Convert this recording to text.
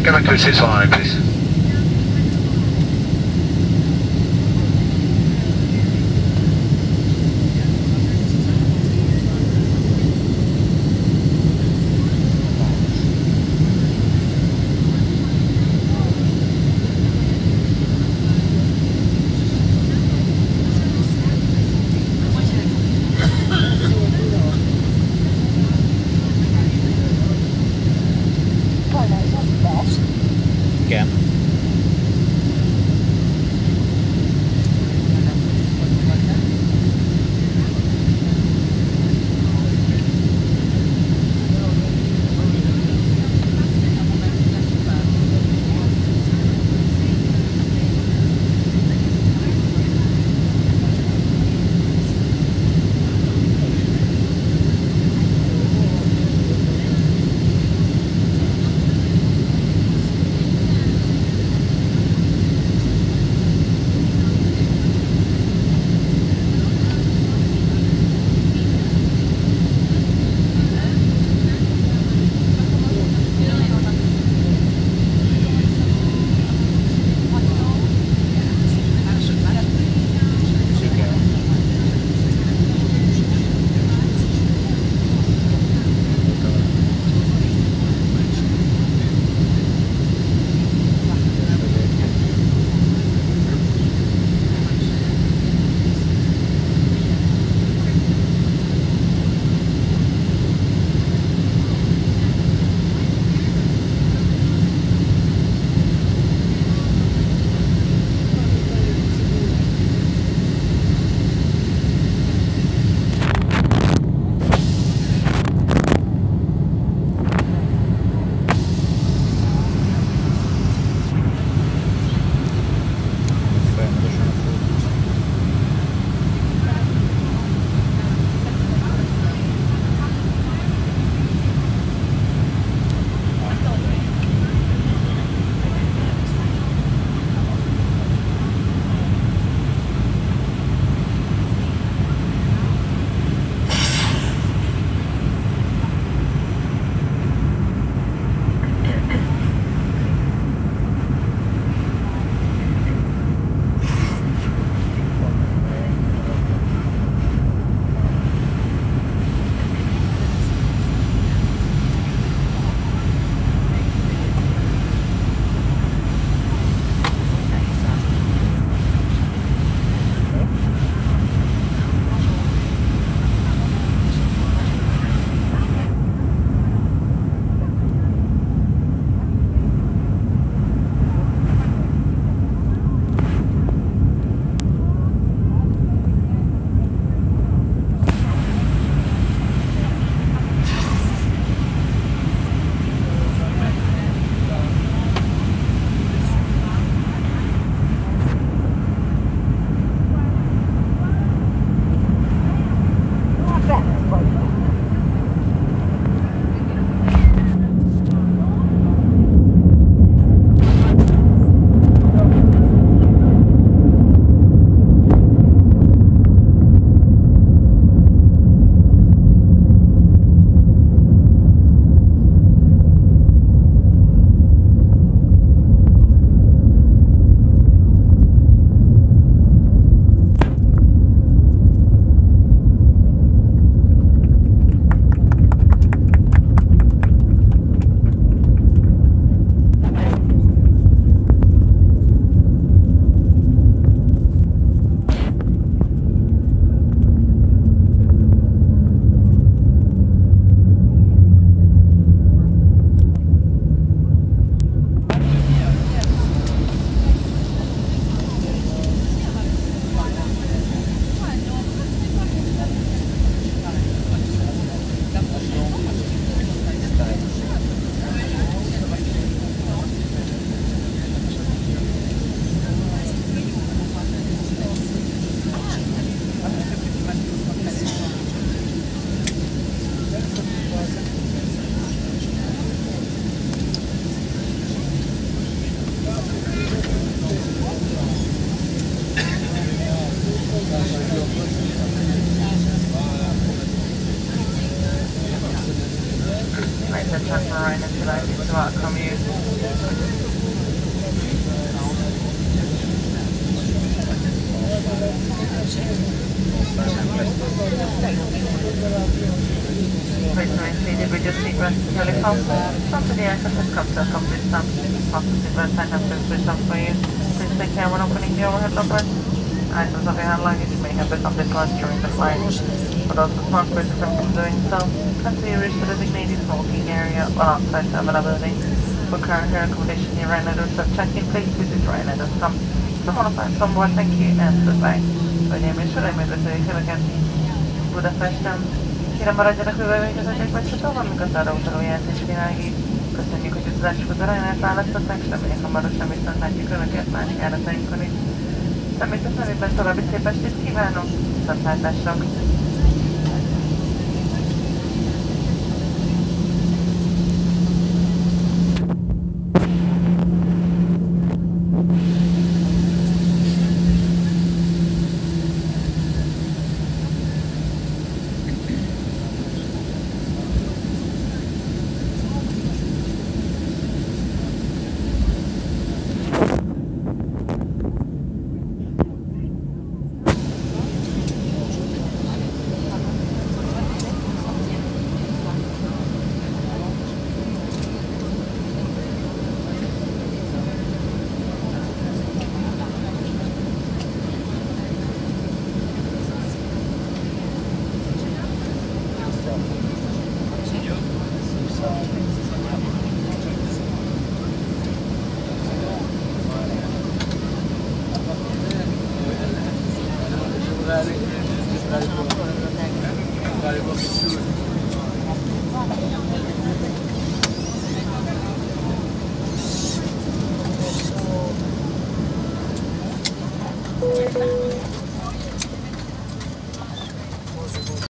Can I go 65, please? Again. Right, so transfer right into that commute. Frequency reduced sequence telecom. Something the access has come to a complete stop. Possible sequence time has been switched off for you. Please take care when opening your overhead lockers. Items of your hand luggage may have become dislodged during the flight. For those with smart criticism from doing so, continue to reach the designated smoking area or outside terminal building. For current air accommodation near Ryanair check-in, please visit Ryanair.com. Someone will find someone, thank you, and goodbye. Hölgyeim és uraim, üdvözöljük Önöket Budapesten. Kérem maradjanak hüvelyközöttek vagy szóval, amikor arra utaló jelzés világít. Köszönjük, hogy utazásukhoz a Ryanair választották, és reméljük hamarosan viszont látjuk Önöket más járatainkon is. Személyzet nevében további szép estét kívánok, viszontlátásra! Thank you.